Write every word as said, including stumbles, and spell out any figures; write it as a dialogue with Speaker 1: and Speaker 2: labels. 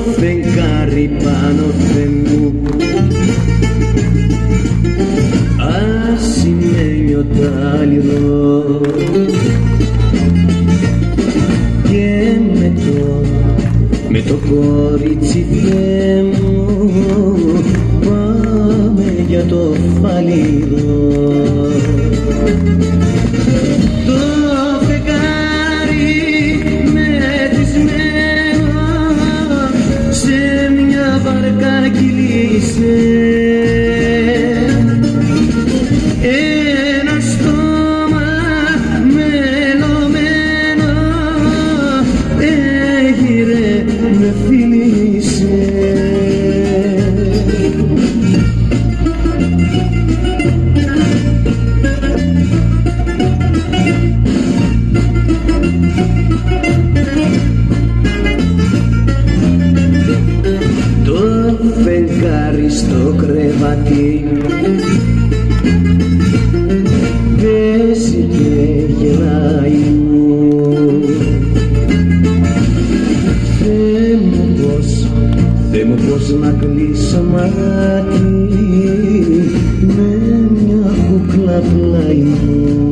Speaker 1: φεγγάρι πάνω Θεέ μου, ασημένιο τάλιρο, και με το, με το κορίτσι Θεέ μου πάμε για το φαλήρο. Το φεγγάρι μετισμένο σε μια βαρκά κυλήσε, ένα στόμα μελωμένο έγειρε με φίλησε. Το φεγγάρι στο κρεβάτι παίζει και γελάει μου. Θεέ μου πως, Θεέ μου πως να κλείσω μάτι με μια κούκλα πλάι μου.